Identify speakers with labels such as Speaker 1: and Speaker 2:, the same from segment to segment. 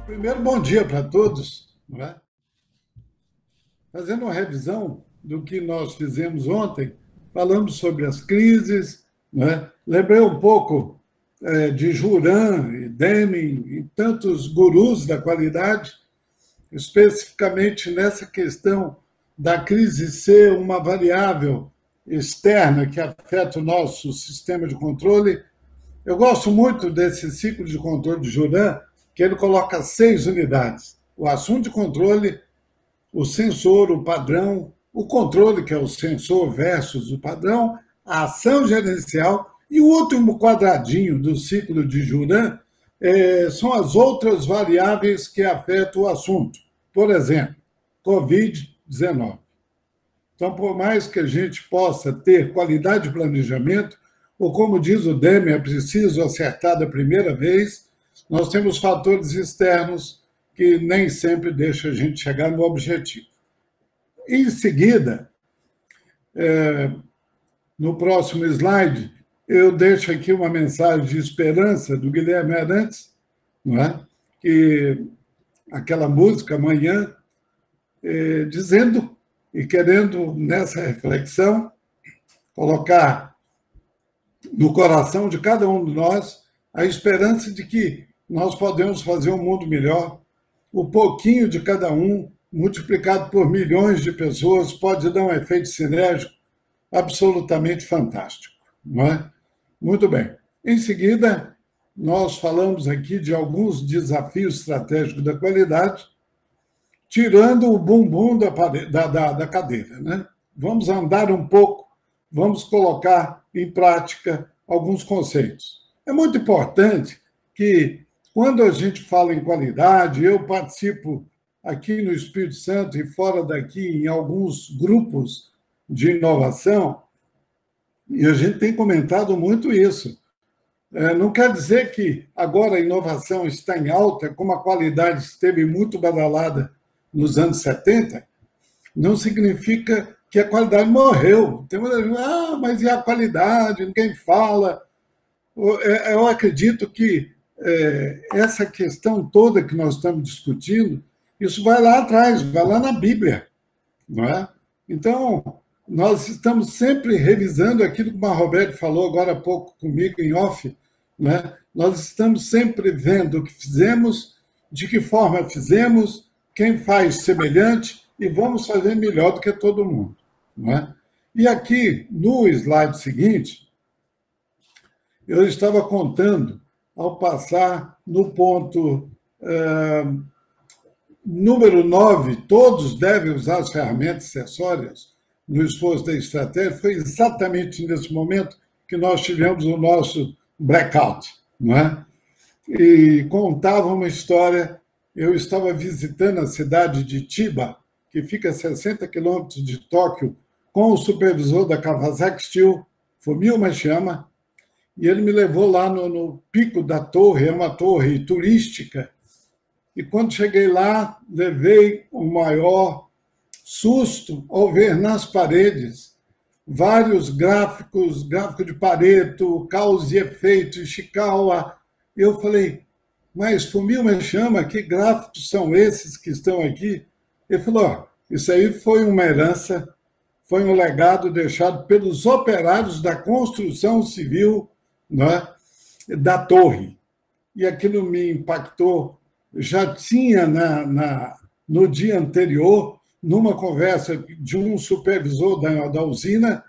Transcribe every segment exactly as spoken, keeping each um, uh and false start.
Speaker 1: Primeiro, bom dia para todos, não é? Fazendo uma revisão do que nós fizemos ontem, falamos sobre as crises, não é? Lembrei um pouco é, de Juran e Deming e tantos gurus da qualidade, especificamente nessa questão da crise ser uma variável externa que afeta o nosso sistema de controle. Eu gosto muito desse ciclo de controle de Juran, que ele coloca seis unidades: o assunto de controle, o sensor, o padrão, o controle, que é o sensor versus o padrão, a ação gerencial, e o último quadradinho do ciclo de Juran é, são as outras variáveis que afetam o assunto. Por exemplo, covid dezenove. Então, por mais que a gente possa ter qualidade de planejamento, ou como diz o Deming, é preciso acertar da primeira vez, nós temos fatores externos que nem sempre deixam a gente chegar no objetivo. Em seguida, é, no próximo slide, eu deixo aqui uma mensagem de esperança do Guilherme Arantes, não é? Que aquela música Amanhã, é, dizendo e querendo, nessa reflexão, colocar no coração de cada um de nós a esperança de que nós podemos fazer um mundo melhor. O pouquinho de cada um, multiplicado por milhões de pessoas, pode dar um efeito sinérgico absolutamente fantástico, não é? Muito bem. Em seguida, nós falamos aqui de alguns desafios estratégicos da qualidade, tirando o bumbum da, da, da, da cadeira, né? Vamos andar um pouco, vamos colocar em prática alguns conceitos. É muito importante que, quando a gente fala em qualidade, eu participo aqui no Espírito Santo e fora daqui em alguns grupos de inovação, e a gente tem comentado muito isso. Não quer dizer que agora a inovação está em alta, como a qualidade esteve muito badalada nos anos setenta, não significa que a qualidade morreu. Tem muita gente, ah, mas e a qualidade? Ninguém fala. Eu acredito que é, essa questão toda que nós estamos discutindo, isso vai lá atrás, vai lá na Bíblia, não é? Então, nós estamos sempre revisando aquilo que o Roberto falou agora há pouco comigo em off, né? Nós estamos sempre vendo o que fizemos, de que forma fizemos, quem faz semelhante, e vamos fazer melhor do que todo mundo, não é? E aqui, no slide seguinte, eu estava contando, ao passar no ponto uh, número nove, todos devem usar as ferramentas acessórias no esforço da estratégia, foi exatamente nesse momento que nós tivemos o nosso blackout, não é? E contava uma história. Eu estava visitando a cidade de Chiba, que fica a sessenta quilômetros de Tóquio, com o supervisor da Kawasaki Steel, Fumio Mashiyama, e ele me levou lá no, no pico da torre, é uma torre turística, e quando cheguei lá, levei o maior susto ao ver nas paredes vários gráficos, gráfico de Pareto, causa e efeito, Ishikawa. Eu falei, mas Fumio Mashiyama, que gráficos são esses que estão aqui? Ele falou, oh, isso aí foi uma herança, foi um legado deixado pelos operários da construção civil, né, da torre. E aquilo me impactou. Já tinha na, na, no dia anterior, numa conversa de um supervisor da, da usina,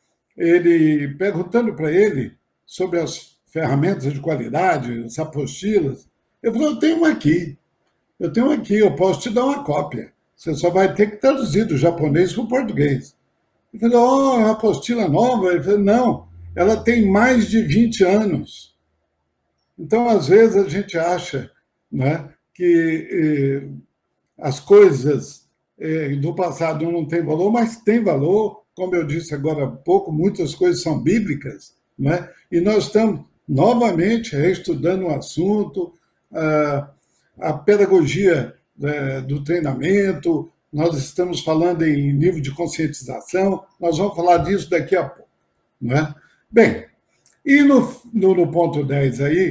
Speaker 1: ele perguntando para ele sobre as ferramentas de qualidade, as apostilas. Eu falei, eu tenho uma aqui, eu tenho uma aqui, eu posso te dar uma cópia. Você só vai ter que traduzir do japonês para o português. Eu falei, oh, é uma apostila nova? Ele falou, não, ela tem mais de vinte anos. Então, às vezes, a gente acha, né, que eh, as coisas eh, do passado não têm valor, mas têm valor. Como eu disse agora há pouco, muitas coisas são bíblicas, né? E nós estamos novamente reestudando o assunto, a, a pedagogia eh, do treinamento, nós estamos falando em nível de conscientização, nós vamos falar disso daqui a pouco, né? Bem, e no, no, no ponto dez aí,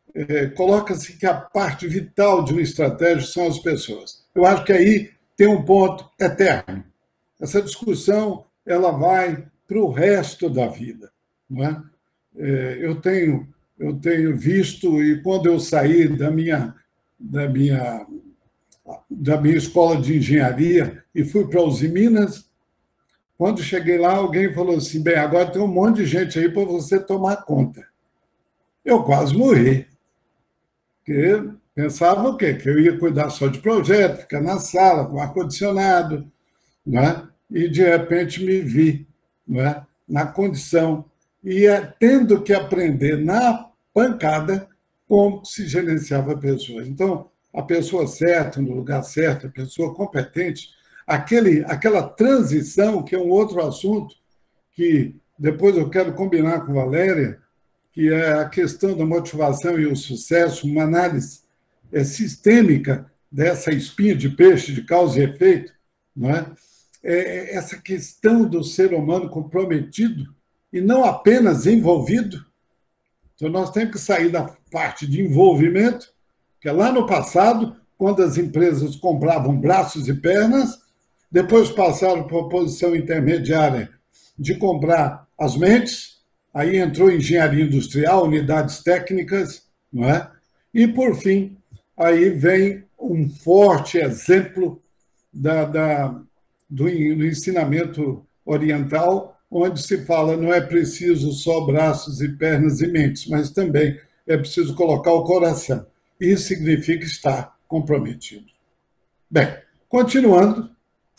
Speaker 1: é, coloca-se que a parte vital de uma estratégia são as pessoas. Eu acho que aí tem um ponto eterno. Essa discussão ela vai para o resto da vida, não é? É, eu tenho eu tenho visto, e quando eu saí da minha da minha da minha escola de engenharia e fui para Uzi Minas, quando cheguei lá, alguém falou assim: bem, agora tem um monte de gente aí para você tomar conta. Eu quase morri, porque pensava o quê? Que eu ia cuidar só de projeto, ficar na sala, com ar-condicionado, né? E de repente me vi, né? Na condição, e tendo que aprender na pancada como se gerenciava pessoas. Então, a pessoa certa, no lugar certo, a pessoa competente, aquele, aquela transição, que é um outro assunto, que depois eu quero combinar com a Valéria, que é a questão da motivação e o sucesso, uma análise é, sistêmica dessa espinha de peixe de causa e efeito, não é? É essa questão do ser humano comprometido e não apenas envolvido. Então, nós temos que sair da parte de envolvimento, que é lá no passado, quando as empresas compravam braços e pernas, depois passaram para a posição intermediária de comprar as mentes, aí entrou engenharia industrial, unidades técnicas, não é? E, por fim, aí vem um forte exemplo da, da, do, do ensinamento oriental, onde se fala não é preciso só braços e pernas e mentes, mas também é preciso colocar o coração. Isso significa estar comprometido. Bem, continuando,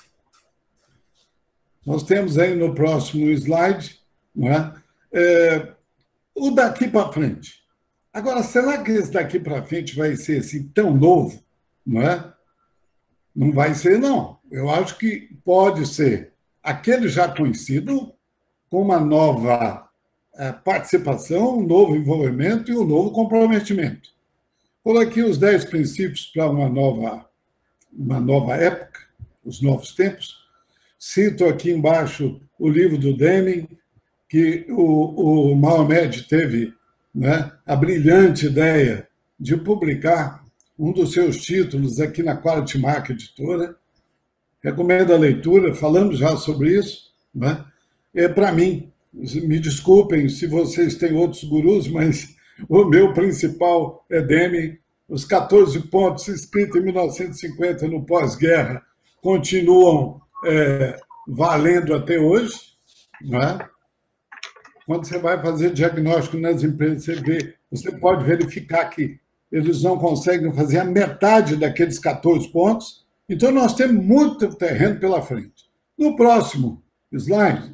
Speaker 1: nós temos aí no próximo slide, não é? É, o daqui para frente. Agora, será que esse daqui para frente vai ser assim, tão novo? Não é? Não vai ser, não. Eu acho que pode ser aquele já conhecido com uma nova é, participação, um novo envolvimento e um novo comprometimento. Coloquei os dez princípios para uma nova, uma nova época, os novos tempos. Cito aqui embaixo o livro do Deming, que o, o Mohamed teve, né, a brilhante ideia de publicar um dos seus títulos aqui na Quality Mark Editora. Recomendo a leitura, falamos já sobre isso. Né? É, para mim, me desculpem se vocês têm outros gurus, mas o meu principal é Deming. Os catorze pontos escritos em mil novecentos e cinquenta no pós-guerra continuam é, valendo até hoje. Né? Quando você vai fazer diagnóstico nas empresas, você vê, você pode verificar que eles não conseguem fazer a metade daqueles catorze pontos. Então, nós temos muito terreno pela frente. No próximo slide,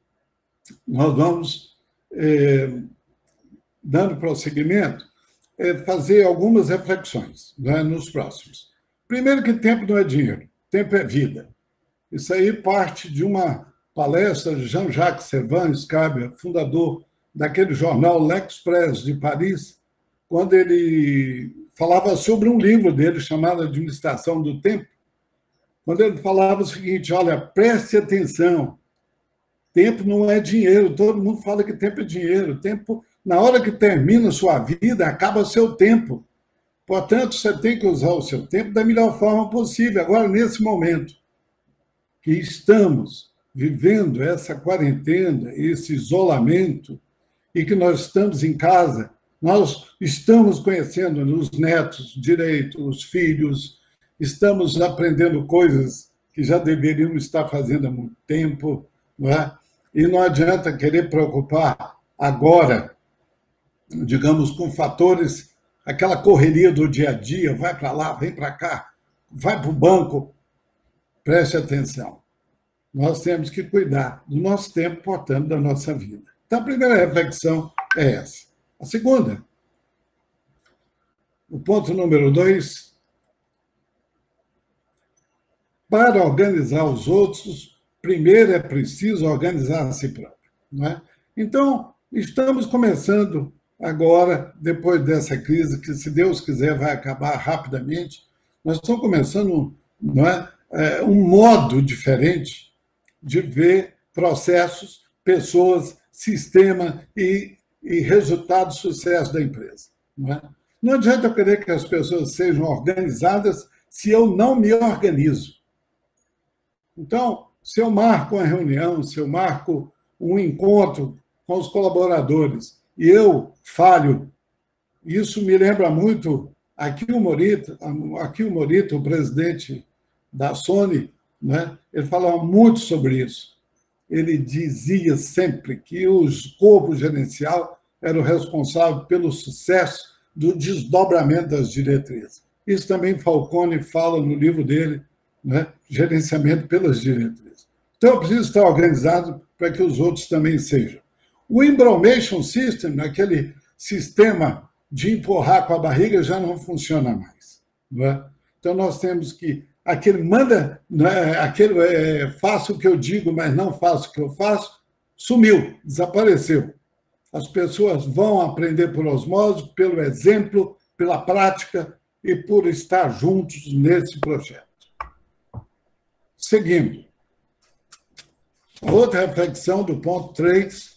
Speaker 1: nós vamos, é, dando prosseguimento, é, fazer algumas reflexões, né, nos próximos. Primeiro que tempo não é dinheiro, tempo é vida. Isso aí parte de uma palestra de Jean-Jacques Servan Scaber, fundador daquele jornal L'Express de Paris, quando ele falava sobre um livro dele chamado Administração do Tempo, quando ele falava o seguinte: olha, preste atenção, tempo não é dinheiro, todo mundo fala que tempo é dinheiro, tempo, na hora que termina a sua vida, acaba o seu tempo. Portanto, você tem que usar o seu tempo da melhor forma possível. Agora, nesse momento que estamos vivendo essa quarentena, esse isolamento, e que nós estamos em casa, nós estamos conhecendo os netos direito, os filhos, estamos aprendendo coisas que já deveríamos estar fazendo há muito tempo, não é? E não adianta querer preocupar agora, digamos, com fatores, aquela correria do dia a dia, vai para lá, vem para cá, vai para o banco. Preste atenção. Nós temos que cuidar do nosso tempo, portanto, da nossa vida. Então, a primeira reflexão é essa. A segunda, o ponto número dois, para organizar os outros, primeiro é preciso organizar a si próprio. Não é? Então, estamos começando agora, depois dessa crise, que, se Deus quiser, vai acabar rapidamente, nós estamos começando, não é, é, um modo diferente de ver processos, pessoas, sistema e, e resultado de sucesso da empresa. Não é? Não adianta eu querer que as pessoas sejam organizadas se eu não me organizo. Então, se eu marco uma reunião, se eu marco um encontro com os colaboradores e eu falho, isso me lembra muito aqui o Morita, aqui o Morita, o presidente da Sony, né? Ele falava muito sobre isso. Ele dizia sempre que o corpo gerencial era o responsável pelo sucesso do desdobramento das diretrizes. Isso também Falcone fala no livro dele, né? Gerenciamento pelas diretrizes. Então, eu preciso estar organizado para que os outros também sejam. O Information System, aquele sistema de empurrar com a barriga, já não funciona mais. Não é? Então, nós temos que... Aquele manda, né, aquele é, faça o que eu digo, mas não faça o que eu faço, sumiu, desapareceu. As pessoas vão aprender por osmose, pelo exemplo, pela prática e por estar juntos nesse projeto. Seguindo. A outra reflexão do ponto três.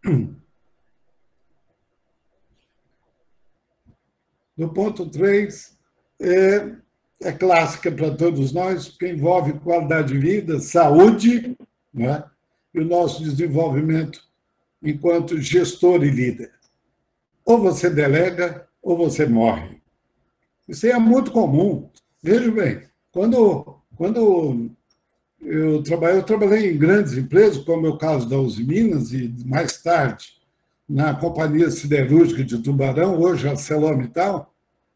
Speaker 1: Do ponto três, é, é clássica para todos nós, porque envolve qualidade de vida, saúde, né? E o nosso desenvolvimento enquanto gestor e líder. Ou você delega, ou você morre. Isso é muito comum. Veja bem, quando, quando eu, trabalhei, eu trabalhei em grandes empresas, como é o caso da Uzi Minas, e mais tarde na Companhia Siderúrgica de Tubarão, hoje a ArcelorMittal.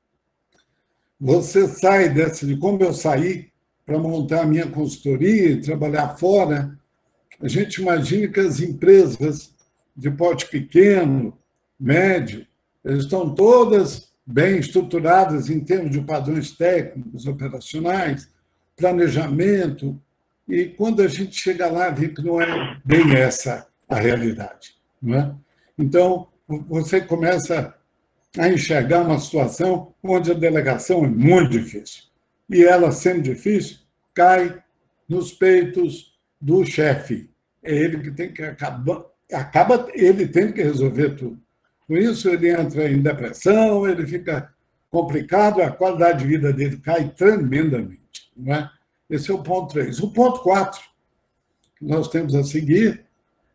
Speaker 1: Você sai dessa, de como eu saí para montar a minha consultoria e trabalhar fora, a gente imagina que as empresas de porte pequeno, médio, elas estão todas bem estruturadas em termos de padrões técnicos, operacionais, planejamento, e quando a gente chega lá, vê que não é bem essa a realidade. Não é? Então, você começa a enxergar uma situação onde a delegação é muito difícil. E ela, sendo difícil, cai nos peitos do chefe. É ele que tem que acabar, acaba ele tendo que resolver tudo. Com isso, ele entra em depressão, ele fica complicado, a qualidade de vida dele cai tremendamente. Não é? Esse é o ponto três. O ponto quatro, que nós temos a seguir,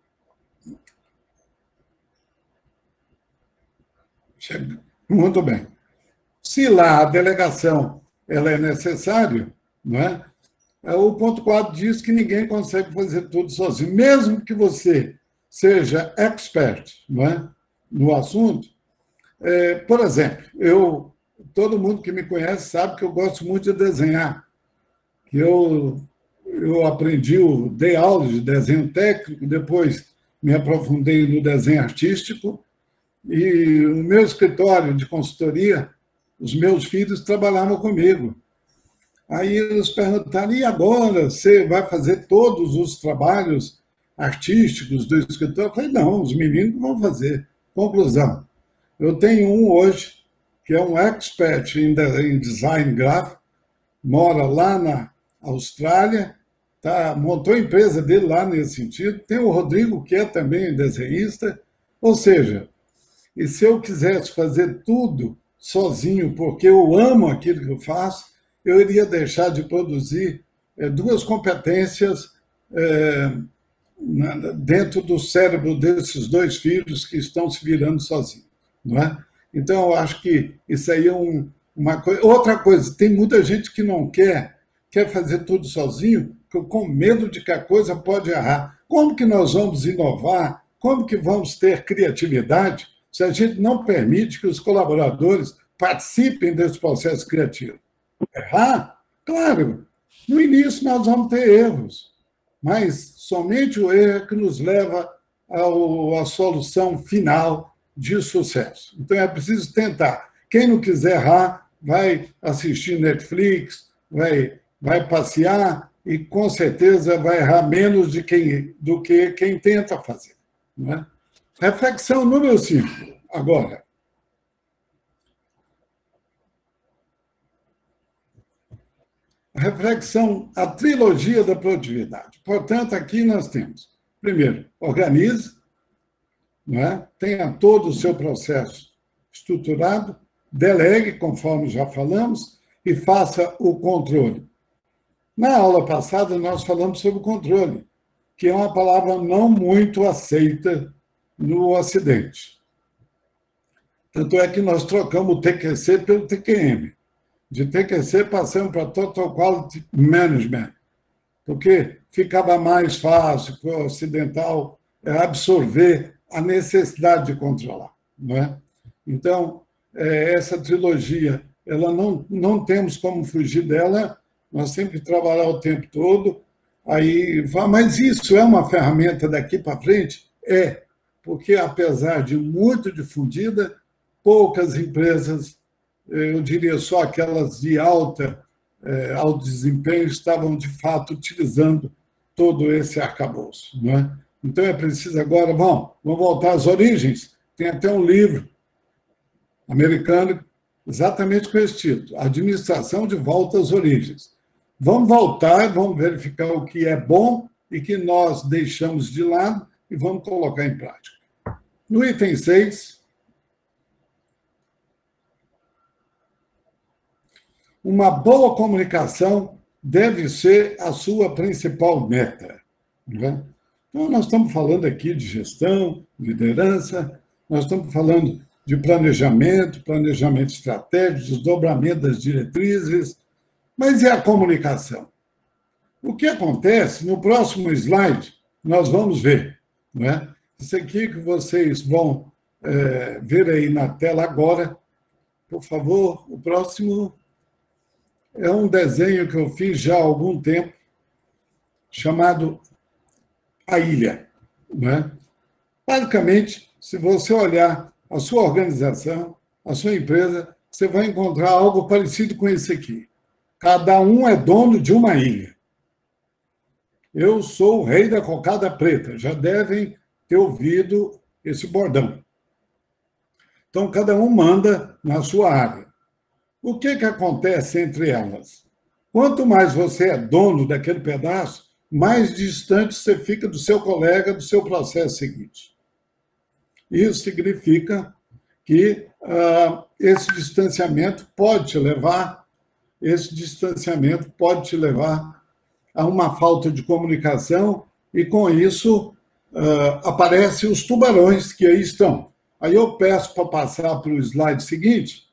Speaker 1: muito bem. Se lá a delegação ela é necessária, não é? O ponto quatro diz que ninguém consegue fazer tudo sozinho. Mesmo que você seja expert, não é? No assunto. É, por exemplo, eu, todo mundo que me conhece sabe que eu gosto muito de desenhar. Que eu, eu aprendi, eu dei aula de desenho técnico, depois me aprofundei no desenho artístico. E o meu escritório de consultoria, os meus filhos trabalhavam comigo. Aí eles perguntaram, e agora você vai fazer todos os trabalhos artísticos do escritório? Eu falei, não, os meninos vão fazer. Conclusão, eu tenho um hoje, que é um expert em design gráfico, mora lá na Austrália, tá, montou a empresa dele lá nesse sentido. Tem o Rodrigo, que é também desenhista. Ou seja, e se eu quisesse fazer tudo sozinho, porque eu amo aquilo que eu faço, eu iria deixar de produzir é, duas competências é, na, dentro do cérebro desses dois filhos que estão se virando sozinhos. Não é? Então, eu acho que isso aí é um, uma coisa. Outra coisa, tem muita gente que não quer, quer fazer tudo sozinho, com medo de que a coisa pode errar. Como que nós vamos inovar? Como que vamos ter criatividade se a gente não permite que os colaboradores participem desse processo criativo? Errar? Claro, no início nós vamos ter erros, mas somente o erro é que nos leva ao, à solução final de sucesso. Então é preciso tentar. Quem não quiser errar, vai assistir Netflix, vai, vai passear e com certeza vai errar menos de quem, do que quem tenta fazer. Não é? Reflexão número cinco, agora. A reflexão, a trilogia da produtividade. Portanto, aqui nós temos, primeiro, organize, não é? Tenha todo o seu processo estruturado. delegue, conforme já falamos, e faça o controle. Na aula passada, nós falamos sobre o controle, que é uma palavra não muito aceita no Ocidente. Tanto é que nós trocamos o T Q C pelo T Q M. De T Q C passamos para Total Quality Management, porque ficava mais fácil para o ocidental absorver a necessidade de controlar. Não é? Então, essa trilogia, ela não, não temos como fugir dela, nós sempre trabalhar o tempo todo, aí, mas isso é uma ferramenta daqui para frente? É, porque apesar de muito difundida, poucas empresas, eu diria só aquelas de alta, eh, alto desempenho, estavam de fato utilizando todo esse arcabouço. Não é? Então é preciso agora, bom, vamos voltar às origens, tem até um livro americano exatamente com esse título, Administração de Volta às Origens. Vamos voltar, vamos verificar o que é bom e que nós deixamos de lado e vamos colocar em prática. No item seis, uma boa comunicação deve ser a sua principal meta. Né? Então, nós estamos falando aqui de gestão, liderança, nós estamos falando de planejamento, planejamento estratégico, desdobramento das diretrizes, mas e a comunicação? O que acontece, no próximo slide, nós vamos ver. Né? Isso aqui que vocês vão é, ver aí na tela agora, por favor, o próximo é um desenho que eu fiz já há algum tempo, chamado A Ilha. Né? Basicamente, se você olhar a sua organização, a sua empresa, você vai encontrar algo parecido com esse aqui. Cada um é dono de uma ilha. Eu sou o rei da cocada preta. Já devem ter ouvido esse bordão. Então, cada um manda na sua área. O que, que acontece entre elas? Quanto mais você é dono daquele pedaço, mais distante você fica do seu colega, do seu processo seguinte. Isso significa que uh, esse distanciamento pode te levar esse distanciamento pode te levar a uma falta de comunicação e, com isso, uh, aparecem os tubarões que aí estão. Aí eu peço para passar para o slide seguinte,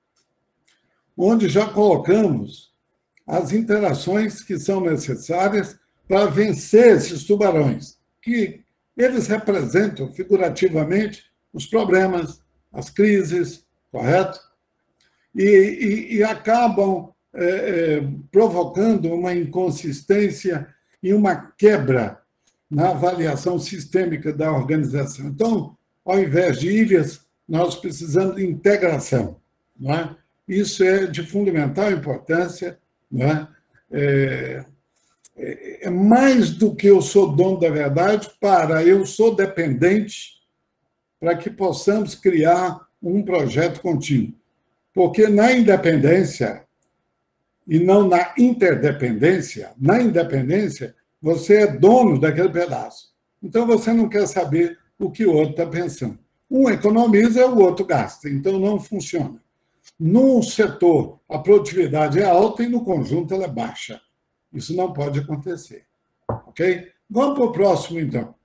Speaker 1: onde já colocamos as interações que são necessárias para vencer esses tubarões, que eles representam figurativamente os problemas, as crises, correto? E, e, e acabam é, é, provocando uma inconsistência e uma quebra na avaliação sistêmica da organização. Então, ao invés de ilhas, nós precisamos de integração. Não é? Isso é de fundamental importância. Não é? É, é mais do que eu sou dono da verdade para eu sou dependente para que possamos criar um projeto contínuo. Porque na independência e não na interdependência, na independência, você é dono daquele pedaço. Então, você não quer saber o que o outro está pensando. Um economiza, o outro gasta. Então, não funciona. Num setor, a produtividade é alta e, no conjunto, ela é baixa. Isso não pode acontecer. Ok? Vamos para o próximo, então.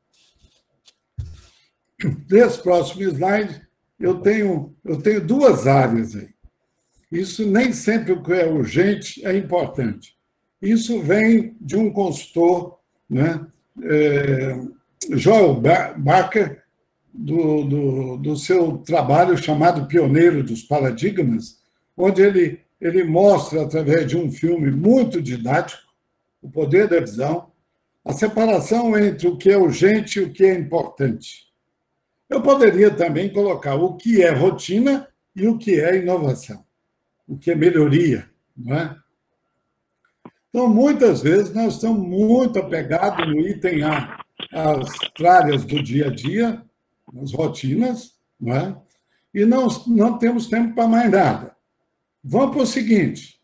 Speaker 1: Nesse próximo slide, eu tenho, eu tenho duas áreas aí. Isso nem sempre o que é urgente é importante. Isso vem de um consultor, né, é, Joel Barker, do, do, do seu trabalho chamado Pioneiro dos Paradigmas, onde ele, ele mostra, através de um filme muito didático, O Poder da Visão, a separação entre o que é urgente e o que é importante. Eu poderia também colocar o que é rotina e o que é inovação, o que é melhoria, não é? Então, muitas vezes, nós estamos muito apegados no item A, as tralhas do dia a dia, as rotinas, não é? E não, não temos tempo para mais nada. Vamos para o seguinte.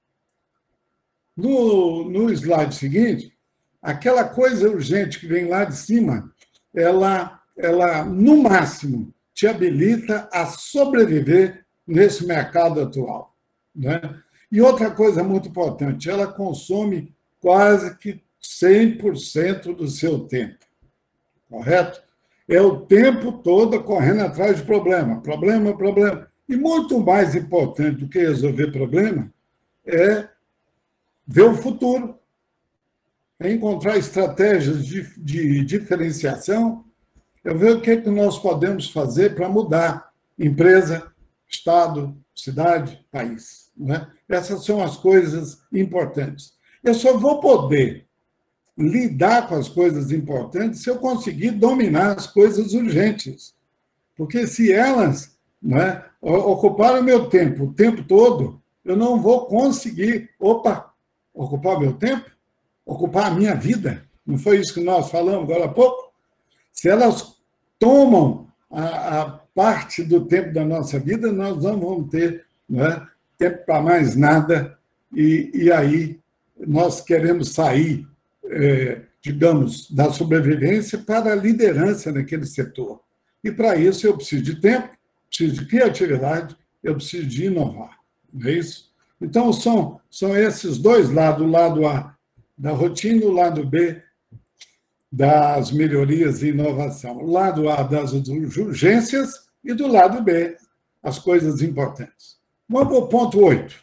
Speaker 1: No, no slide seguinte, aquela coisa urgente que vem lá de cima, ela, ela, no máximo, te habilita a sobreviver nesse mercado atual, né? E outra coisa muito importante, ela consome quase que cem por cento do seu tempo, correto? É o tempo todo correndo atrás de problema, problema, problema. E muito mais importante do que resolver problema é ver o futuro, é encontrar estratégias de, de diferenciação, é ver o que, é que nós podemos fazer para mudar empresa, estado, cidade, país. Né? Essas são as coisas importantes. Eu só vou poder lidar com as coisas importantes se eu conseguir dominar as coisas urgentes. Porque se elas, né, ocuparem o meu tempo o tempo todo, eu não vou conseguir, opa, ocupar o meu tempo? Ocupar a minha vida? Não foi isso que nós falamos agora há pouco? Se elas tomam a, a parte do tempo da nossa vida, nós não vamos ter, né, tempo para mais nada, e, e aí nós queremos sair, é, digamos, da sobrevivência para a liderança naquele setor. E para isso eu preciso de tempo, preciso de criatividade, eu preciso de inovar. Não é isso? Então, são, são esses dois lados, o lado A da rotina, o lado B das melhorias e inovação. O lado A das urgências e do lado B as coisas importantes. Vamos para o ponto oito.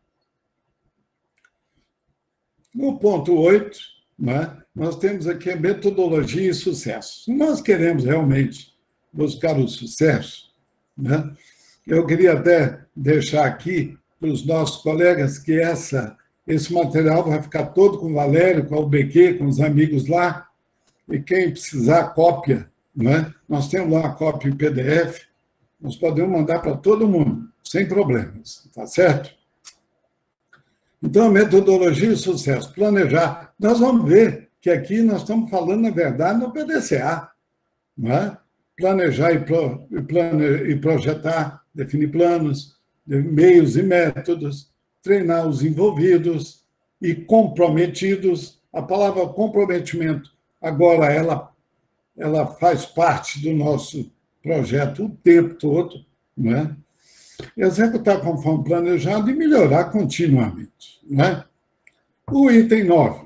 Speaker 1: No ponto oito, né, nós temos aqui a metodologia e sucesso. Se nós queremos realmente buscar o sucesso, né, eu queria até deixar aqui para os nossos colegas que essa, esse material vai ficar todo com o Valério, com o B Q, com os amigos lá, e quem precisar cópia, né, nós temos lá a cópia em P D F, nós podemos mandar para todo mundo, sem problemas, tá certo? Então, a metodologia e sucesso, planejar. Nós vamos ver que aqui nós estamos falando, na verdade, no P D C A, não é? Planejar e, pro, e, plane, e projetar, definir planos, meios e métodos, treinar os envolvidos e comprometidos. A palavra comprometimento, agora, ela, ela faz parte do nosso projeto o tempo todo, não é? Executar conforme planejado e melhorar continuamente. Né? O item nove.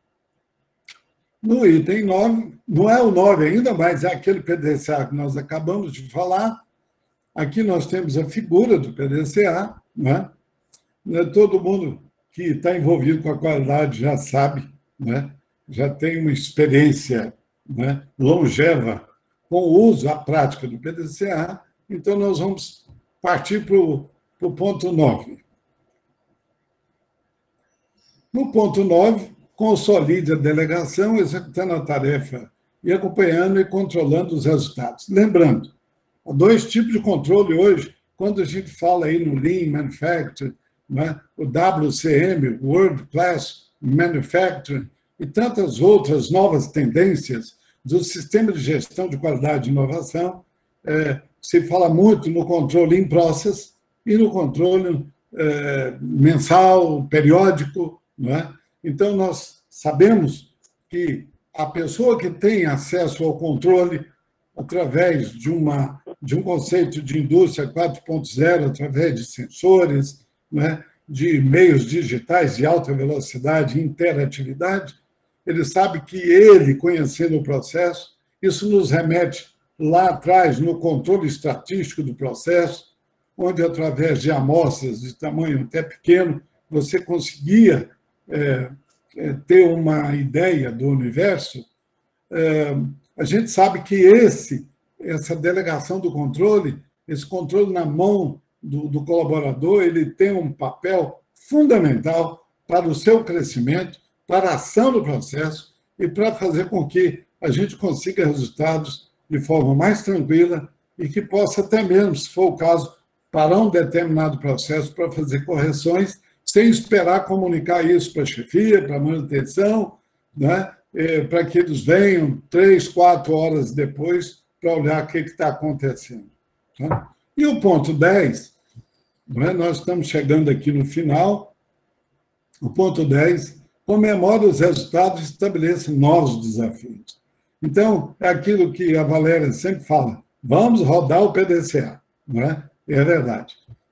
Speaker 1: No item nove, não é o nove ainda, mas é aquele P D C A que nós acabamos de falar. Aqui nós temos a figura do P D C A. Né? Todo mundo que está envolvido com a qualidade já sabe, né? Já tem uma experiência, né, longeva com o uso, a prática do P D C A. Então, nós vamos partir para o ponto nove. No ponto nove, consolide a delegação, executando a tarefa e acompanhando e controlando os resultados. Lembrando, há dois tipos de controle hoje, quando a gente fala aí no Lean Manufacturing, né, o W C M, World Class Manufacturing, e tantas outras novas tendências do sistema de gestão de qualidade e inovação, é, se fala muito no controle in process e no controle é, mensal, periódico. Não é? Então, nós sabemos que a pessoa que tem acesso ao controle através de, uma, de um conceito de indústria quatro ponto zero, através de sensores, não é? De meios digitais de alta velocidade e interatividade, ele sabe que ele, conhecendo o processo, isso nos remete lá atrás no controle estatístico do processo, onde, através de amostras de tamanho até pequeno, você conseguia é, é, ter uma ideia do universo. É, a gente sabe que esse, essa delegação do controle, esse controle na mão do, do colaborador, ele tem um papel fundamental para o seu crescimento, para a ação do processo e para fazer com que a gente consiga resultados de forma mais tranquila e que possa até mesmo, se for o caso, parar um determinado processo para fazer correções, sem esperar comunicar isso para a chefia, para a manutenção, né? Para que eles venham três, quatro horas depois para olhar o que está acontecendo. Tá? E o ponto dez, né? Nós estamos chegando aqui no final, o ponto dez, comemora os resultados e estabeleça novos desafios. Então, é aquilo que a Valéria sempre fala, vamos rodar o P D C A, não é? É verdade.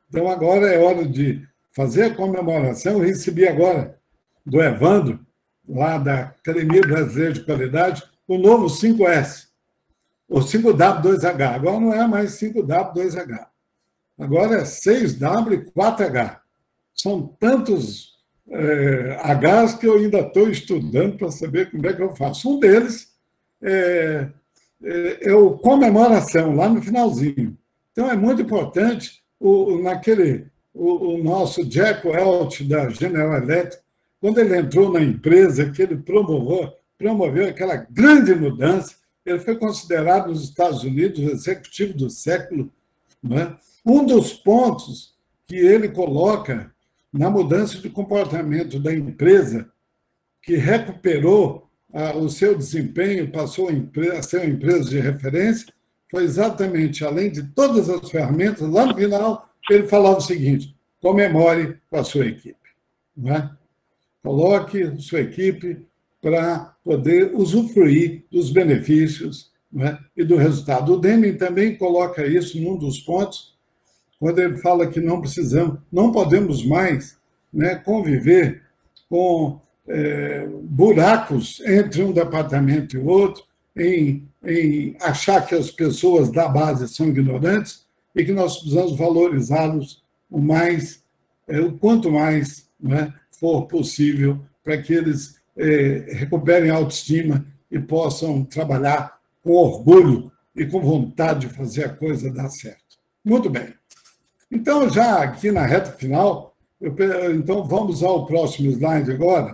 Speaker 1: Então, agora é hora de fazer a comemoração. Eu recebi agora do Evandro, lá da Academia Brasileira de Qualidade, o novo cinco S, o cinco W dois H. Agora não é mais cinco W dois H. Agora é seis W e quatro H. São tantos é, Hs que eu ainda estou estudando para saber como é que eu faço. Um deles é, é, é o comemoração, lá no finalzinho. Então, é muito importante, o, naquele, o, o nosso Jack Welch, da General Electric, quando ele entrou na empresa, que ele promoveu, promoveu aquela grande mudança, ele foi considerado nos Estados Unidos o executivo do século, não é? Um dos pontos que ele coloca na mudança de comportamento da empresa, que recuperou ah, o seu desempenho, passou a ser uma empresa de referência, foi exatamente, além de todas as ferramentas, lá no final, ele falava o seguinte: comemore com a sua equipe. Não é? Coloque sua equipe para poder usufruir dos benefícios, não é? E do resultado. O Deming também coloca isso num dos pontos, quando ele fala que não precisamos, não podemos mais, né, conviver com é, buracos entre um departamento e o outro, em, em achar que as pessoas da base são ignorantes e que nós precisamos valorizá-los o mais, é, o quanto mais, né, for possível, para que eles é, recuperem a autoestima e possam trabalhar com orgulho e com vontade de fazer a coisa dar certo. Muito bem. Então, já aqui na reta final, eu, então vamos ao próximo slide agora.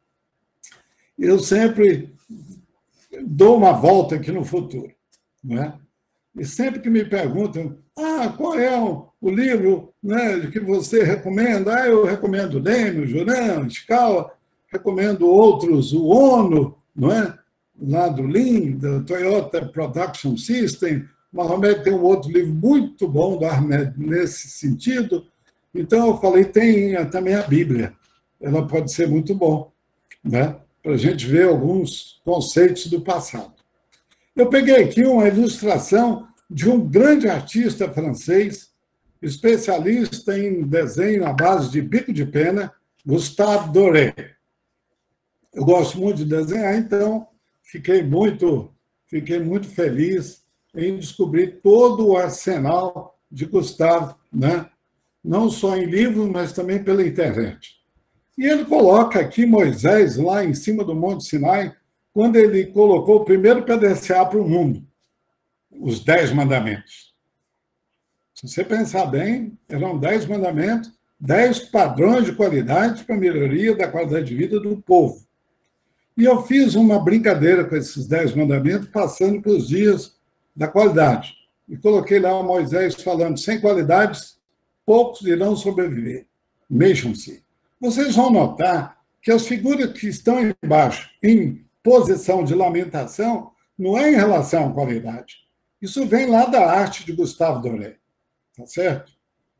Speaker 1: Eu sempre dou uma volta aqui no futuro, não é? E sempre que me perguntam, ah, qual é o, o livro, né, que você recomenda? Ah, eu recomendo o Deming, o Juran, Ishikawa, recomendo outros, o Ono, não é? Lá do Lean, do Toyota Production System. O Mohamed tem um outro livro muito bom do Ahmed nesse sentido. Então, eu falei, tem também a Bíblia. Ela pode ser muito bom, né? Para a gente ver alguns conceitos do passado. Eu peguei aqui uma ilustração de um grande artista francês, especialista em desenho à base de bico de pena, Gustave Doré. Eu gosto muito de desenhar, então fiquei muito, fiquei muito feliz em descobrir todo o arsenal de Gustave, né? Não só em livros, mas também pela internet. E ele coloca aqui Moisés, lá em cima do Monte Sinai, quando ele colocou o primeiro P D C A para o mundo, os Dez Mandamentos. Se você pensar bem, eram dez mandamentos, dez padrões de qualidade para a melhoria da qualidade de vida do povo. E eu fiz uma brincadeira com esses dez mandamentos, passando para os dias da qualidade. E coloquei lá o Moisés falando, sem qualidades, poucos irão sobreviver. Mexam-se. Vocês vão notar que as figuras que estão embaixo, em posição de lamentação, não é em relação à qualidade. Isso vem lá da arte de Gustave Doré. Tá certo?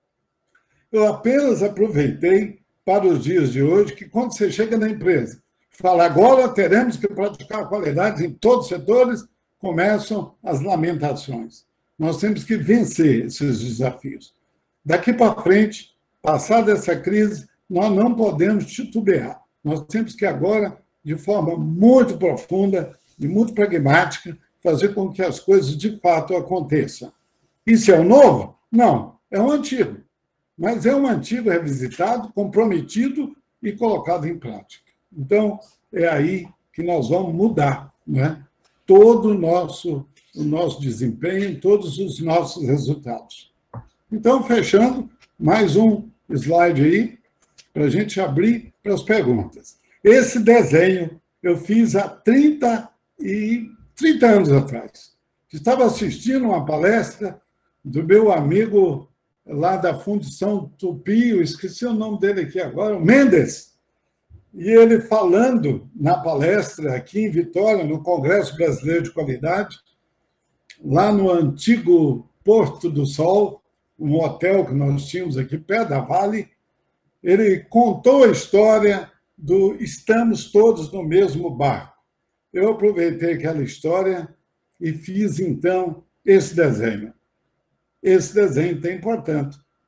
Speaker 1: Eu apenas aproveitei para os dias de hoje que, quando você chega na empresa, fala, agora teremos que praticar a qualidade em todos os setores, começam as lamentações. Nós temos que vencer esses desafios. Daqui para frente, passada essa crise, nós não podemos titubear. Nós temos que agora, de forma muito profunda e muito pragmática, fazer com que as coisas de fato aconteçam. Isso é o novo? Não, é o antigo. Mas é um antigo revisitado, comprometido e colocado em prática. Então, é aí que nós vamos mudar, né? Todo o nosso, o nosso desempenho, todos os nossos resultados. Então, fechando, mais um slide aí, para a gente abrir para as perguntas. Esse desenho eu fiz há trinta, e, trinta anos atrás. Estava assistindo uma palestra do meu amigo lá da Fundição Tupi, eu esqueci o nome dele aqui agora, o Mendes, e ele falando na palestra aqui em Vitória, no Congresso Brasileiro de Qualidade, lá no antigo Porto do Sol, um hotel que nós tínhamos aqui perto da Vale, ele contou a história do estamos todos no mesmo barco. Eu aproveitei aquela história e fiz, então, esse desenho. Esse desenho tem, portanto,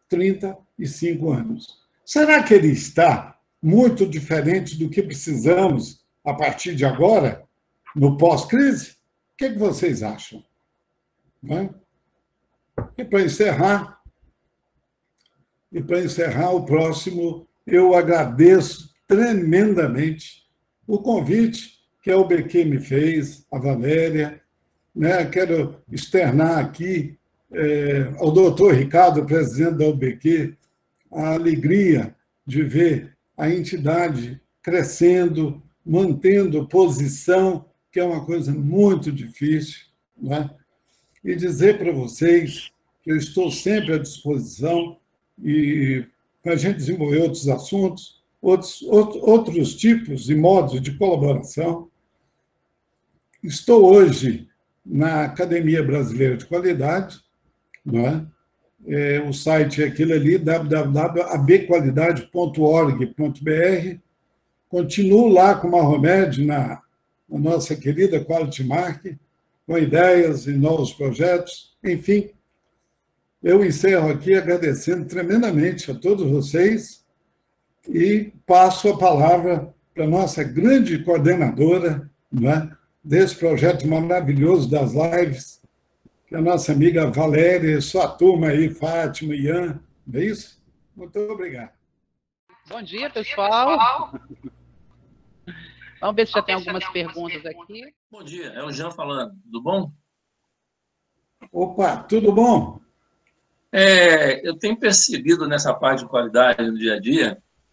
Speaker 1: trinta e cinco anos. Será que ele está muito diferente do que precisamos a partir de agora, no pós-crise? O que, é que vocês acham? Né? E para encerrar, e para encerrar o próximo, eu agradeço tremendamente o convite que a U B Q me fez, a Valéria, né? Quero externar aqui é, ao doutor Ricardo, presidente da U B Q, a alegria de ver a entidade crescendo, mantendo posição, que é uma coisa muito difícil, né? E dizer para vocês que eu estou sempre à disposição e para a gente desenvolver outros assuntos, outros, outros tipos e modos de colaboração. Estou hoje na Academia Brasileira de Qualidade, não é? É, o site é aquele ali, w w w ponto a b qualidade ponto org ponto b r. Continuo lá com uma Mahomed na, na nossa querida Quality Mark, com ideias e novos projetos. Enfim, eu encerro aqui agradecendo tremendamente a todos vocês e passo a palavra para a nossa grande coordenadora, né, desse projeto maravilhoso das lives, que é a nossa amiga Valéria, sua turma aí, Fátima, Ian, não é isso? Muito obrigado.
Speaker 2: Bom dia, pessoal. Vamos ver se já tem algumas perguntas aqui.
Speaker 3: Bom dia, é o Jean falando, tudo bom?
Speaker 1: Opa, tudo bom?
Speaker 3: É, eu tenho percebido nessa parte de qualidade no dia a dia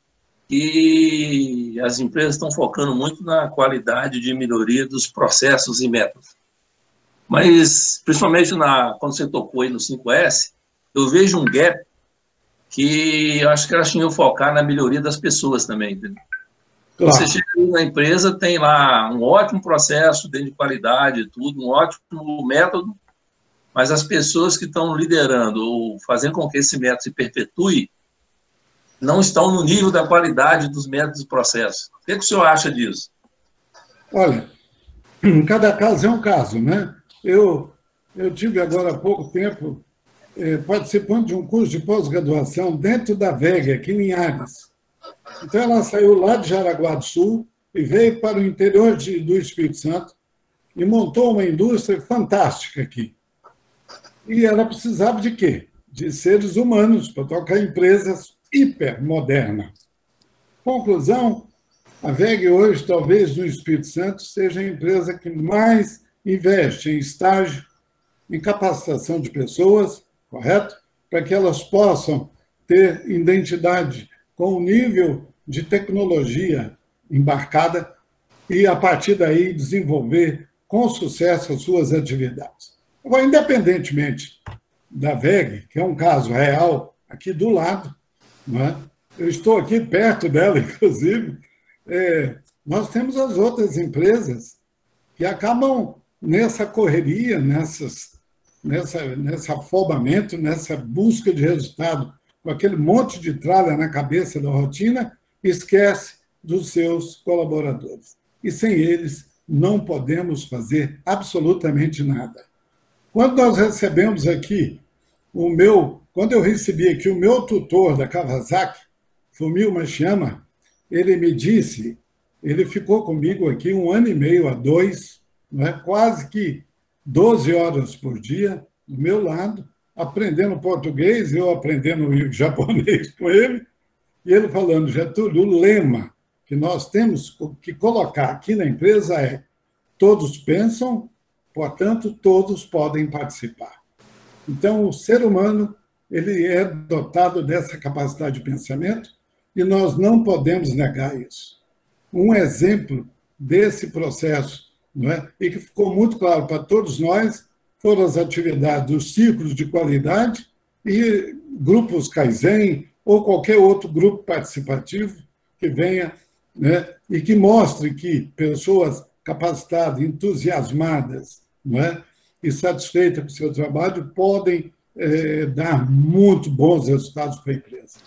Speaker 3: que as empresas estão focando muito na qualidade de melhoria dos processos e métodos. Mas, principalmente na, quando você tocou aí no cinco S, eu vejo um gap que eu acho que elas tinham que focar na melhoria das pessoas também, entendeu? Claro. Você chega na empresa, tem lá um ótimo processo dentro de qualidade, tudo, um ótimo método, mas as pessoas que estão liderando ou fazendo com que esse método se perpetue não estão no nível da qualidade dos métodos e processos. O que, é que o senhor acha disso?
Speaker 1: Olha, cada caso é um caso, né? Eu, eu tive agora há pouco tempo eh, participando de um curso de pós-graduação dentro da V E G, aqui em Linhares. Então, ela saiu lá de Jaraguá do Sul e veio para o interior de, do Espírito Santo e montou uma indústria fantástica aqui. E ela precisava de quê? De seres humanos para tocar empresas hipermodernas. Conclusão, a V E G hoje, talvez no Espírito Santo, seja a empresa que mais investe em estágio, em capacitação de pessoas, correto? Para que elas possam ter identidade com o nível de tecnologia embarcada e, a partir daí, desenvolver com sucesso as suas atividades. Agora, independentemente da V E G, que é um caso real aqui do lado, não é? Eu estou aqui perto dela, inclusive, é, nós temos as outras empresas que acabam nessa correria, nessas, nessa, nesse afobamento, nessa busca de resultado, com aquele monte de tralha na cabeça da rotina, esquece dos seus colaboradores. E sem eles não podemos fazer absolutamente nada. Quando nós recebemos aqui o meu, quando eu recebi aqui o meu tutor da Kawasaki, Fumio Mashiyama, ele me disse, ele ficou comigo aqui um ano e meio a dois, não é? Quase que doze horas por dia, do meu lado, aprendendo português, eu aprendendo japonês com ele, e ele falando, Getúlio, o lema que nós temos que colocar aqui na empresa é todos pensam, portanto, todos podem participar. Então, o ser humano ele é dotado dessa capacidade de pensamento e nós não podemos negar isso. Um exemplo desse processo, não é? E que ficou muito claro para todos nós, foram as atividades dos ciclos de qualidade e grupos Kaizen ou qualquer outro grupo participativo que venha, né, e que mostre que pessoas capacitadas, entusiasmadas, não é, e satisfeitas com o seu trabalho podem é, dar muito bons resultados para a empresa.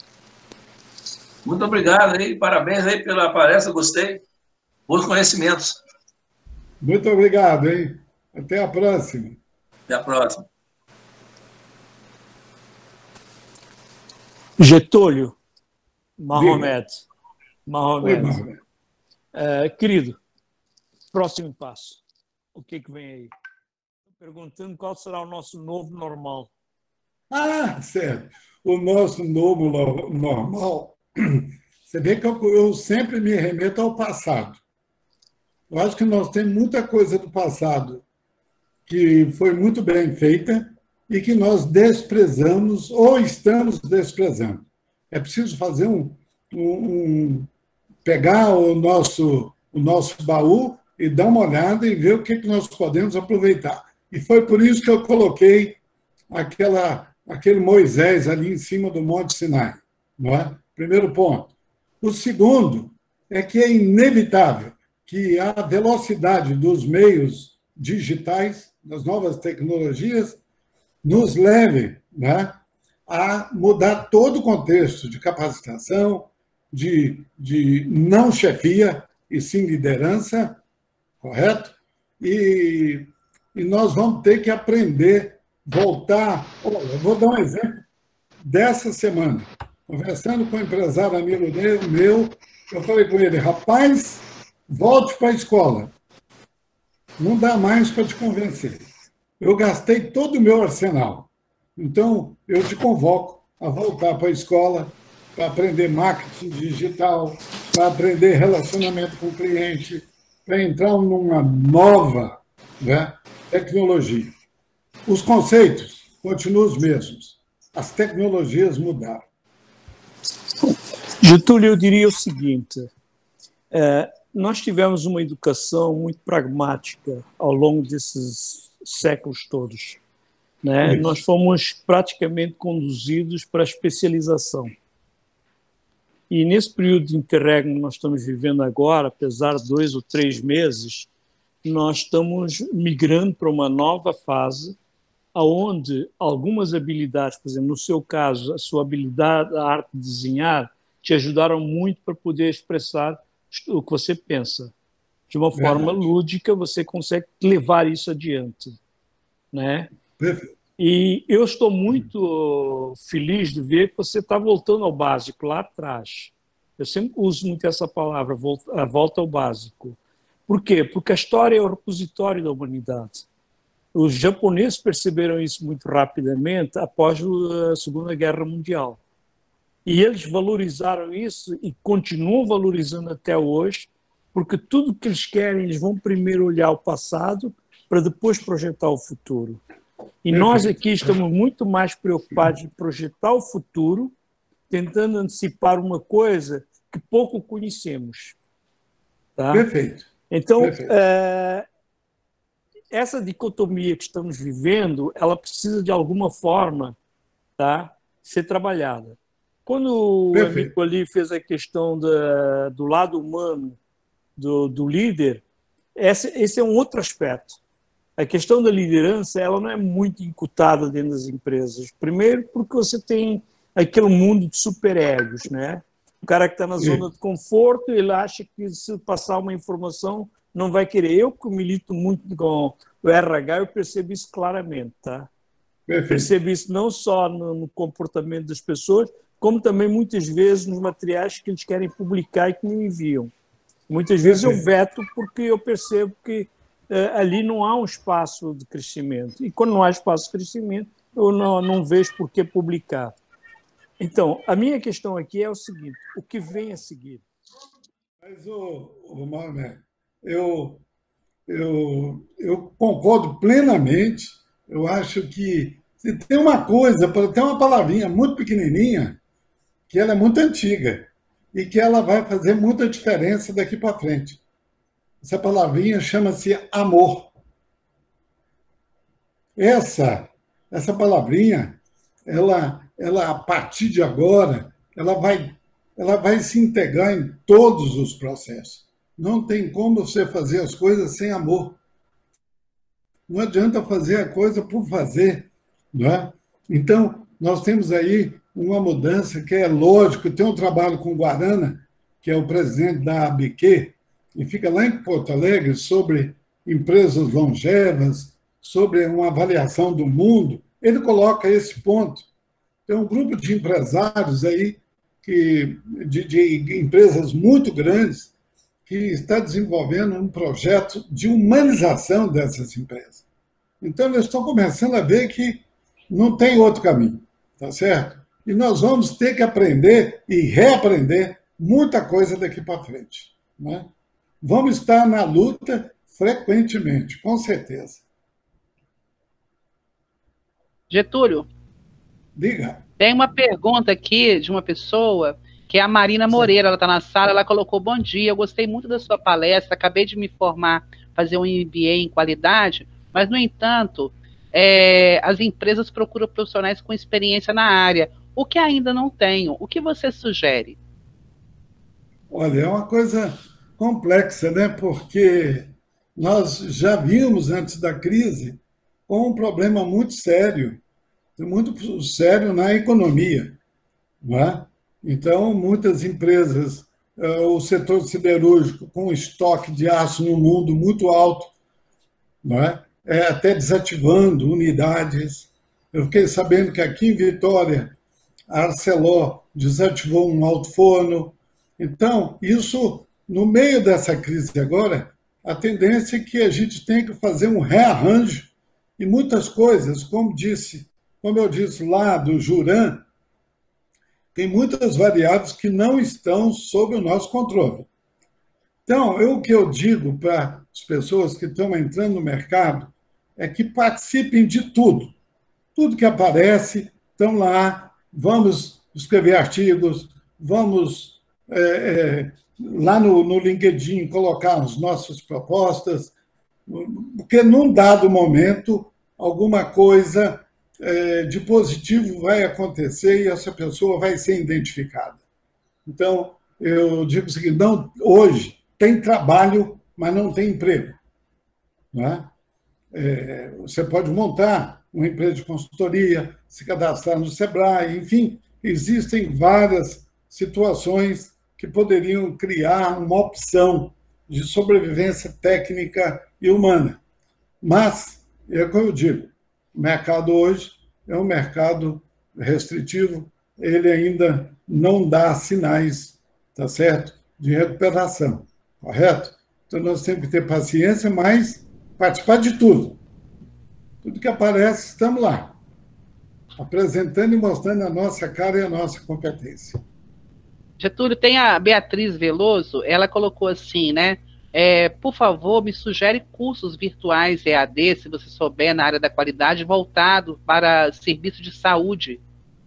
Speaker 3: Muito obrigado, hein? Parabéns aí pela palestra, gostei. Bons conhecimentos.
Speaker 1: Muito obrigado, hein? Até a próxima.
Speaker 3: Até a próxima.
Speaker 4: Getúlio, Mahomet,
Speaker 1: Oi,
Speaker 4: Mahomet,
Speaker 1: Mahomet.
Speaker 4: uh, querido, próximo passo, o que é que vem aí? Estou perguntando qual será o nosso novo normal.
Speaker 1: Ah, certo. O nosso novo no- normal. Você vê que eu, eu sempre me remeto ao passado. Eu acho que nós temos muita coisa do passado que foi muito bem feita e que nós desprezamos ou estamos desprezando. É preciso fazer um, um- um- pegar o nosso, o nosso baú e dar uma olhada e ver o que, que nós podemos aproveitar. E foi por isso que eu coloquei aquela, aquele Moisés ali em cima do Monte Sinai. Não é? Primeiro ponto. O segundo é que é inevitável que a velocidade dos meios digitais, das novas tecnologias, nos leve, né, a mudar todo o contexto de capacitação, de, de não chefia, e sim liderança, correto? E, e nós vamos ter que aprender, voltar. Olha, eu vou dar um exemplo dessa semana. Conversando com um empresário amigo meu, eu falei com ele, rapaz, volte para a escola. Não dá mais para te convencer. Eu gastei todo o meu arsenal. Então, eu te convoco a voltar para a escola, para aprender marketing digital, para aprender relacionamento com o cliente, para entrar numa nova, né, tecnologia. Os conceitos continuam os mesmos. As tecnologias mudaram.
Speaker 4: Getúlio, eu diria o seguinte, é, nós tivemos uma educação muito pragmática ao longo desses séculos todos. Né? Nós fomos praticamente conduzidos para a especialização. E nesse período de interregno que nós estamos vivendo agora, apesar de dois ou três meses, nós estamos migrando para uma nova fase, onde algumas habilidades, por exemplo, no seu caso, a sua habilidade, a arte de desenhar, te ajudaram muito para poder expressar o que você pensa. De uma forma Verdade. lúdica, você consegue levar isso adiante. Né?
Speaker 1: Perfeito.
Speaker 4: E eu estou muito feliz de ver que você está voltando ao básico lá atrás. Eu sempre uso muito essa palavra, a volta ao básico. Por quê? Porque a história é o repositório da humanidade. Os japoneses perceberam isso muito rapidamente após a Segunda Guerra Mundial. E eles valorizaram isso e continuam valorizando até hoje, porque tudo que eles querem, eles vão primeiro olhar o passado para depois projetar o futuro. E Perfeito. Nós aqui estamos muito mais preocupados em projetar o futuro, tentando antecipar uma coisa que pouco conhecemos. Tá?
Speaker 1: Perfeito.
Speaker 4: Então,
Speaker 1: Perfeito.
Speaker 4: É, essa dicotomia que estamos vivendo, ela precisa de alguma forma, tá, ser trabalhada. Quando Perfeito. O amigo ali fez a questão da, do lado humano do, do líder, esse, esse é um outro aspecto. A questão da liderança, ela não é muito incutada dentro das empresas. Primeiro, porque você tem aquele mundo de superegos, né? O cara que está na zona de conforto, ele acha que se passar uma informação, não vai querer. Eu, que milito muito com o R H, eu percebo isso claramente, tá? Perfeito. Percebo isso não só no, no comportamento das pessoas, como também muitas vezes nos materiais que eles querem publicar e que me enviam. Muitas vezes eu veto porque eu percebo que uh, ali não há um espaço de crescimento. E quando não há espaço de crescimento, eu não, não vejo por que publicar. Então, a minha questão aqui é o seguinte, o que vem a seguir?
Speaker 1: Mas, o, o Mahomet, eu, eu, eu concordo plenamente. Eu acho que se tem uma coisa, tem uma palavrinha muito pequenininha, que ela é muito antiga e que ela vai fazer muita diferença daqui para frente. Essa palavrinha chama-se amor. Essa, essa palavrinha, ela, ela, a partir de agora, ela vai, ela vai se integrar em todos os processos. Não tem como você fazer as coisas sem amor. Não adianta fazer a coisa por fazer. Não é? Então, nós temos aí uma mudança que é lógico. Tem um trabalho com o Guarana, que é o presidente da A B Q, e fica lá em Porto Alegre, sobre empresas longevas, sobre uma avaliação do mundo. Ele coloca esse ponto. tem um grupo de empresários aí, que, de, de empresas muito grandes, que está desenvolvendo um projeto de humanização dessas empresas. Então, eles estão começando a ver que não tem outro caminho, tá certo? E nós vamos ter que aprender e reaprender muita coisa daqui para frente, né? Vamos estar na luta frequentemente, com certeza.
Speaker 2: Getúlio,
Speaker 1: Diga.
Speaker 2: Tem uma pergunta aqui de uma pessoa, que é a Marina Moreira, ela está na sala, ela colocou: bom dia, eu gostei muito da sua palestra, acabei de me formar, fazer um M B A em qualidade, mas, no entanto, é, as empresas procuram profissionais com experiência na área, o que ainda não tenho. O que você sugere?
Speaker 1: Olha, é uma coisa complexa, né? Porque nós já vimos, antes da crise, um problema muito sério, muito sério na economia, não é? Então, muitas empresas, o setor siderúrgico com estoque de aço no mundo muito alto, não é? É, até desativando unidades. Eu fiquei sabendo que aqui em Vitória, a Arcelor desativou um alto forno. Então, isso, no meio dessa crise agora, a tendência é que a gente tenha que fazer um rearranjo e muitas coisas, como disse, como eu disse lá do Juran, tem muitas variáveis que não estão sob o nosso controle. Então, eu, o que eu digo para as pessoas que estão entrando no mercado é que participem de tudo. Tudo que aparece, estão lá, vamos escrever artigos, vamos é, é, lá no, no LinkedIn colocar as nossas propostas, porque num dado momento alguma coisa é, de positivo vai acontecer e essa pessoa vai ser identificada. Então, eu digo o seguinte, não, hoje tem trabalho, mas não tem emprego. Não é? É, você pode montar uma empresa de consultoria, se cadastrar no Sebrae, enfim, existem várias situações que poderiam criar uma opção de sobrevivência técnica e humana. Mas, é como eu digo, o mercado hoje é um mercado restritivo, ele ainda não dá sinais, tá certo, de recuperação, correto? Então, nós temos que ter paciência, mas participar de tudo. Tudo que aparece, estamos lá, apresentando e mostrando a nossa cara e a nossa competência.
Speaker 2: Getúlio, tem a Beatriz Veloso, ela colocou assim, né? É, por favor, me sugere cursos virtuais E A D, se você souber, na área da qualidade, voltado para serviço de saúde.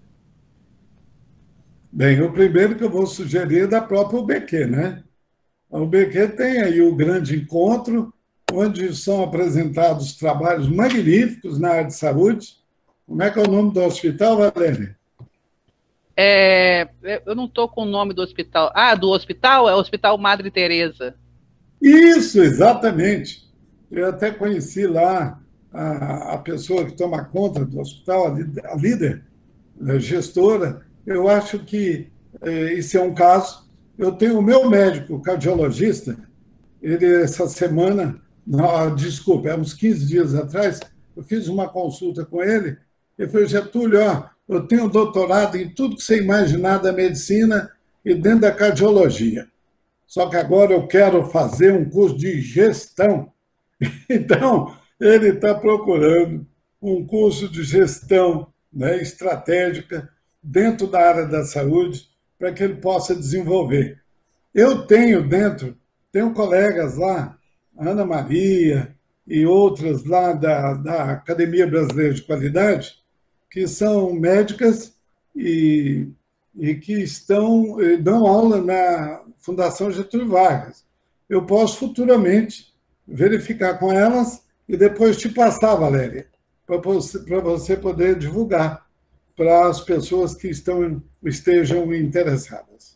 Speaker 1: Bem, o primeiro que eu vou sugerir é da própria U B Q, né? A U B Q tem aí o grande encontro, onde são apresentados trabalhos magníficos na área de saúde. Como é que é o nome do hospital, Valéria?
Speaker 2: É, eu não estou com o nome do hospital. Ah, do hospital? É o Hospital Madre Teresa.
Speaker 1: Isso, exatamente. Eu até conheci lá a, a pessoa que toma conta do hospital, a líder, a gestora. Eu acho que é, isso é um caso. Eu tenho o meu médico cardiologista, ele essa semana, não, desculpa, há uns quinze dias atrás, eu fiz uma consulta com ele, ele falou: Getúlio, ó, eu tenho doutorado em tudo que você imaginar da medicina e dentro da cardiologia. Só que agora eu quero fazer um curso de gestão. Então, ele está procurando um curso de gestão, né, estratégica dentro da área da saúde para que ele possa desenvolver. Eu tenho dentro, tenho colegas lá, Ana Maria e outras lá da, da Academia Brasileira de Qualidade, que são médicas e, e que estão, dão aula na Fundação Getúlio Vargas. Eu posso futuramente verificar com elas e depois te passar, Valéria, para você, para você poder divulgar para as pessoas que estão, estejam interessadas.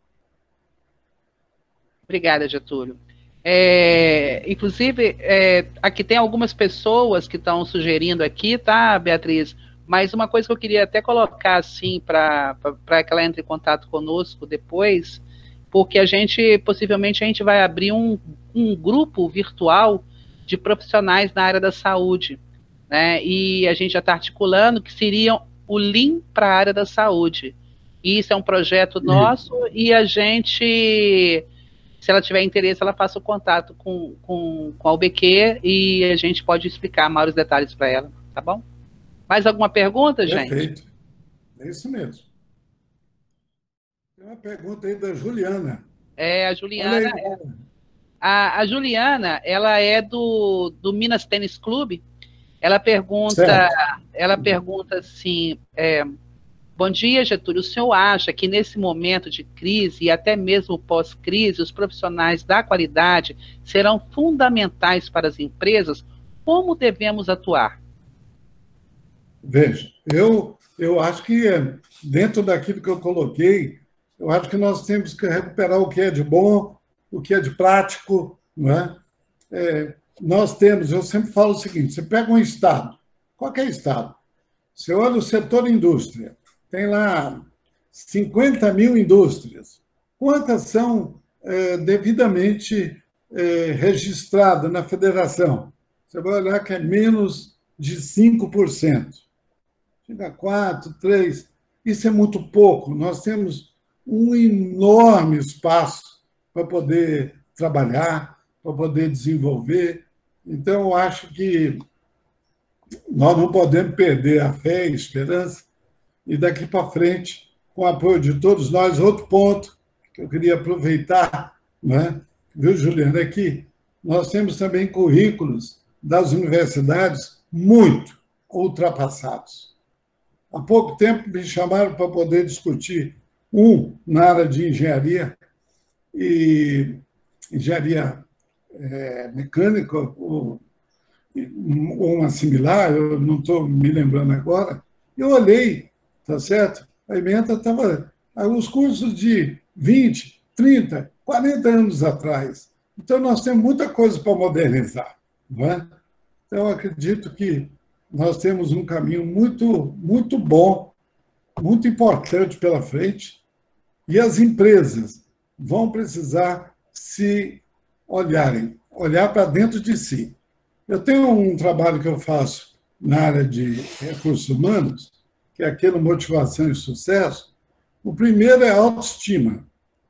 Speaker 2: Obrigada, Getúlio. É, inclusive, é, aqui tem algumas pessoas que estão sugerindo aqui, tá, Beatriz? Mas uma coisa que eu queria até colocar assim para que ela entre em contato conosco depois, porque a gente, possivelmente, a gente vai abrir um, um grupo virtual de profissionais na área da saúde, né? E a gente já está articulando que seria o Lean para a área da saúde. E isso é um projeto nosso e a gente, se ela tiver interesse, ela faça o contato com, com, com a U B Q e a gente pode explicar maiores detalhes para ela, tá bom? Mais alguma pergunta, gente?
Speaker 1: Perfeito. É isso mesmo. Tem uma pergunta aí da Juliana.
Speaker 2: É, a Juliana... É, a, a Juliana, ela é do, do Minas Tênis Clube. Ela pergunta, certo. ela pergunta assim... É, bom dia, Getúlio. O senhor acha que nesse momento de crise e até mesmo pós-crise, os profissionais da qualidade serão fundamentais para as empresas? Como devemos atuar?
Speaker 1: Veja, eu, eu acho que dentro daquilo que eu coloquei, eu acho que nós temos que recuperar o que é de bom, o que é de prático, não é? É, nós temos, eu sempre falo o seguinte, você pega um estado, qualquer estado, você olha o setor indústria, tem lá cinquenta mil indústrias. Quantas são é, devidamente é, registradas na federação? Você vai olhar que é menos de cinco por cento. Chega a quatro, três. Isso é muito pouco. Nós temos um enorme espaço para poder trabalhar, para poder desenvolver. Então, eu acho que nós não podemos perder a fé e a esperança. E daqui para frente, com o apoio de todos nós, outro ponto que eu queria aproveitar, né, viu, Juliana, é que nós temos também currículos das universidades muito ultrapassados. Há pouco tempo me chamaram para poder discutir um na área de engenharia, e engenharia é, mecânica, ou uma similar, eu não estou me lembrando agora. Eu olhei, tá certo? A ementa estava os cursos de vinte, trinta, quarenta anos atrás. Então, nós temos muita coisa para modernizar, não é? Então, eu acredito que nós temos um caminho muito, muito bom, muito importante pela frente, e as empresas vão precisar se olharem, olhar para dentro de si. Eu tenho um trabalho que eu faço na área de recursos humanos, que é aquele motivação e sucesso. O primeiro é a autoestima.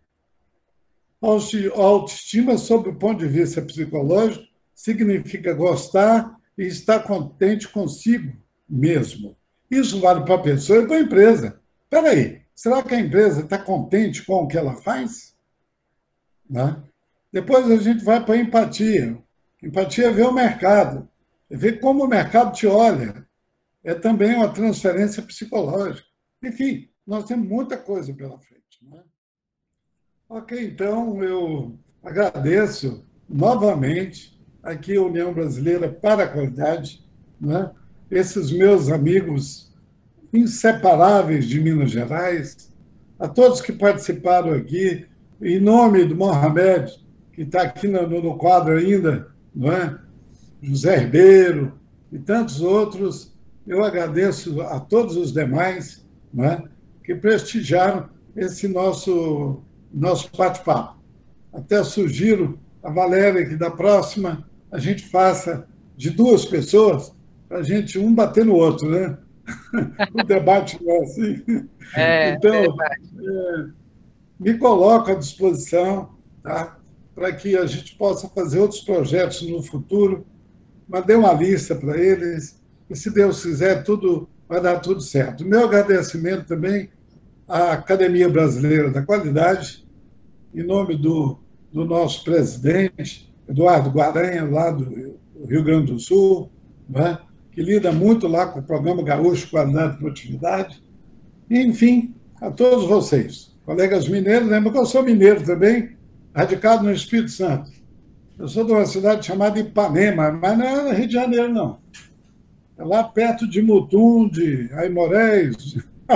Speaker 1: Autoestima, sob o ponto de vista psicológico, significa gostar e estar contente consigo mesmo. Isso vale para a pessoa e para a empresa. Espera aí, será que a empresa está contente com o que ela faz? Né? Depois a gente vai para a empatia. Empatia é ver o mercado, é ver como o mercado te olha. É também uma transferência psicológica. Enfim, nós temos muita coisa pela frente. Né? Ok, então eu agradeço novamente aqui a União Brasileira para a Qualidade, né? Esses meus amigos inseparáveis de Minas Gerais, a todos que participaram aqui, em nome do Mohamed, que está aqui no, no quadro ainda, não é? José Ribeiro e tantos outros, eu agradeço a todos os demais, não é? Que prestigiaram esse nosso, nosso bate-papo. Até sugiro a Valéria que da próxima a gente faça de duas pessoas, para a gente um bater no outro, né? O debate não é assim.
Speaker 2: É,
Speaker 1: então, é, me coloco à disposição, tá? Para que a gente possa fazer outros projetos no futuro. Mandei uma lista para eles, e se Deus quiser, tudo vai dar tudo certo. Meu agradecimento também à Academia Brasileira da Qualidade, em nome do, do nosso presidente, Eduardo Guaranha, lá do Rio Grande do Sul, né, que lida muito lá com o Programa Gaúcho Qualidade e Produtividade. E, enfim, a todos vocês, colegas mineiros, lembra que eu sou mineiro também, radicado no Espírito Santo. Eu sou de uma cidade chamada Ipanema, mas não é Rio de Janeiro, não. É lá perto de Mutum, de Aimorés.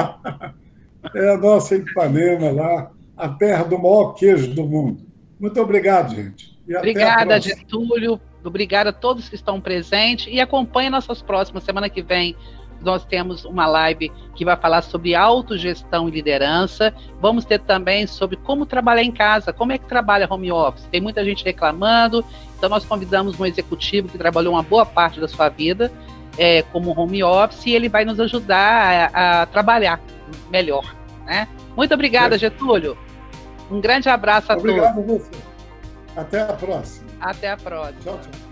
Speaker 1: É a nossa Ipanema lá, a terra do maior queijo do mundo. Muito obrigado, gente.
Speaker 2: E obrigada, Getúlio. Obrigada a todos que estão presentes. E acompanhe nossas próximas. Semana que vem nós temos uma live que vai falar sobre autogestão e liderança. Vamos ter também sobre como trabalhar em casa, como é que trabalha home office. Tem muita gente reclamando, então nós convidamos um executivo que trabalhou uma boa parte da sua vida é, como home office, e ele vai nos ajudar a, a trabalhar melhor, né? Muito obrigada, Getúlio. Um grande abraço a
Speaker 1: Obrigado
Speaker 2: todos.
Speaker 1: a você. Até a próxima.
Speaker 2: Até a próxima.
Speaker 1: Tchau, tchau.